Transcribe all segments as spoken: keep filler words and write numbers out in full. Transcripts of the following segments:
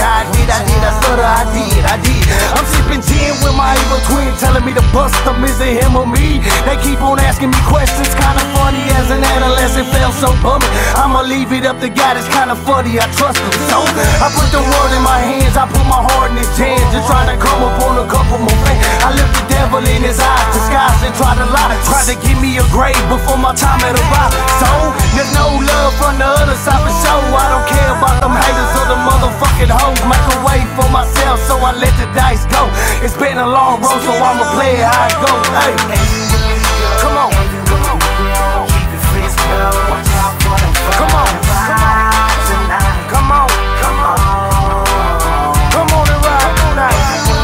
I did, I did, I stutter, I did, I did. I'm sipping gin with my evil twin, telling me to bust them, is it him or me? They keep on asking me questions, kinda funny as an adolescent, felt so bummy. I'ma leave it up to God, it's kinda funny, I trust him. So, I put the world in my hands, I put my heart in his hands, just trying to come up on a couple more fans. I looked the devil in his eyes, disguised and tried to lie, tried to give me a grave before my time had arrived. So, there's no love from the other side for sure. I don't care about them haters or the motherfucking hoes. Make a way for myself, so I let the dice go. It's been a long road, so I'ma play it how it go. Hey, come on, come on, come on, come on, come on, come on and ride tonight.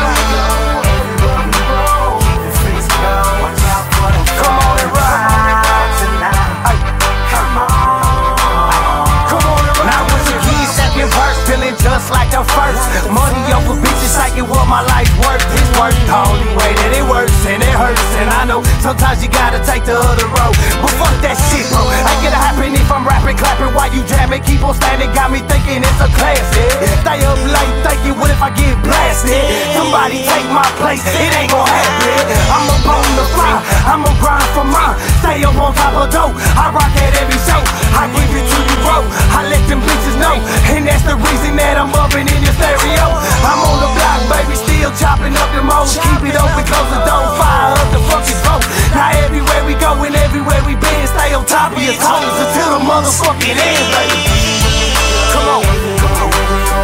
Come on and ride tonight. Come on, come on and ride. Now was a key, second verse, feeling just like the first. Money over bitches, like it was my life's work. It's work the only way that it works, and it hurts. And I know sometimes you gotta take the other road, but fuck that shit, bro. Ain't gonna happen if I'm rapping, clapping while you jamming. Keep on standing, got me thinking it's a class, yeah. Stay up late thinking, what if I get blasted? Somebody take my place, it ain't gon' happen. I'm up on the fly, I'ma grind for mine. Stay up on top of dope, I rock at every show. I give it to you, bro, I let them bitches know. And that's the reason that I'm bumping in your stereo. I'm on the block, baby, still chopping up the most. Keep it open, close the door, fire up the fucking smoke. Now everywhere we go and everywhere we been, stay on top of your toes until the motherfucking end, baby. Come on, come on,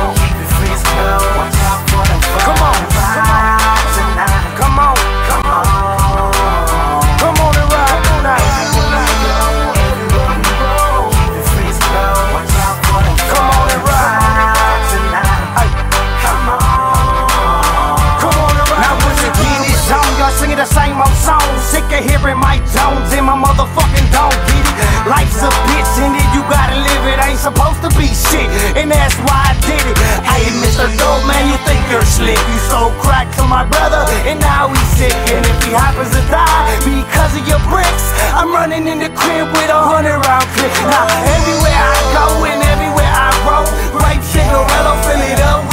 come on, come on, come on, come on and ride tonight. Come on and ride tonight. Come on, come on and ride. Now once again it's on, y'all singing the same old song. Sick of hearing Mike Jones in my motherfucking dome, get it? Life's a bitch and then you gotta live it. Ain't supposed to be shit, and that's why I did it. Hey, Mister Dope Man, you think you're slick? You sold crack to my brother, and now he's sick. And if he happens to die because of your bricks, I'm running in the crib with a hundred round clip. Now everywhere I go and everywhere I roll, rape Cinderella, fill it up